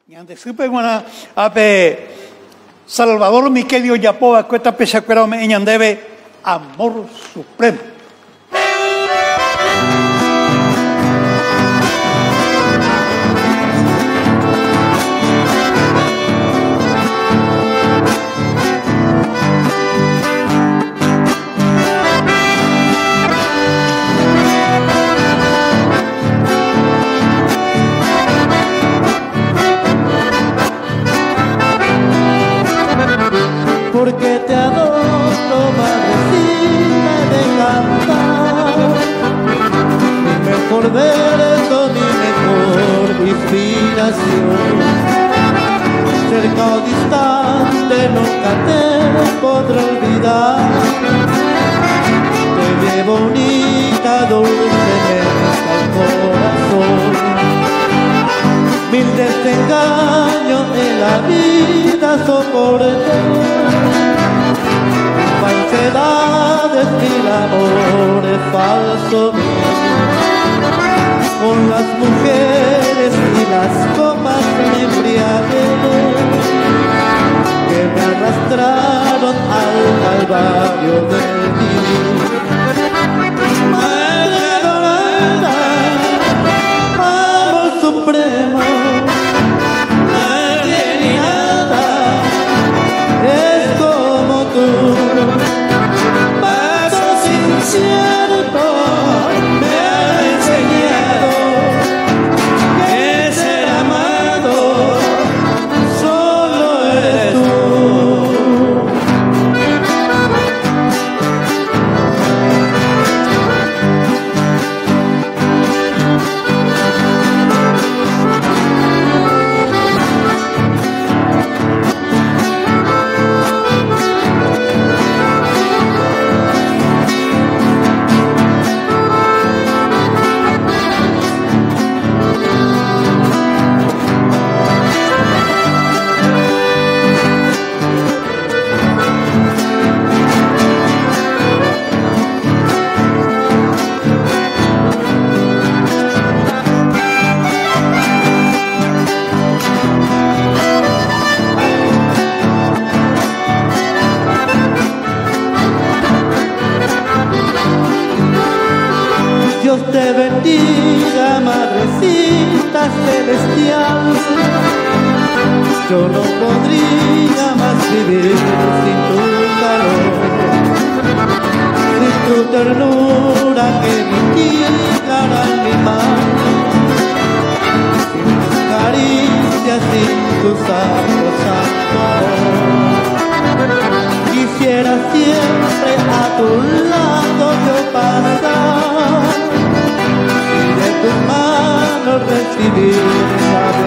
Ñande supe guana ape Salvador Miquelio Yapoa cuesta pesacuera me ñandebe amor supremo. Porque te adoro, madrecita de cantar, mi mejor verso, mi mejor inspiración. Cerca o distante nunca te podré olvidar, te llevo bonita, dulcemente al corazón. Mil desengaños en la vida soporté, falsedades, mil amores falsos, con las mujeres y las copas me embriagué, que me arrastraron al calvario del vivir. Madre dorada, amor supremo, nadie ni nada es como tú. Cierto, me ha enseñado que ser amado solo eres tú. Dios te bendiga, madrecita celestial. Yo no podría más vivir sin tu calor, sin tu ternura que mitigará mi mal, sin tus caricias, sin tus actos. Quisiera siempre a tu lado yo pasar, de tus manos recibir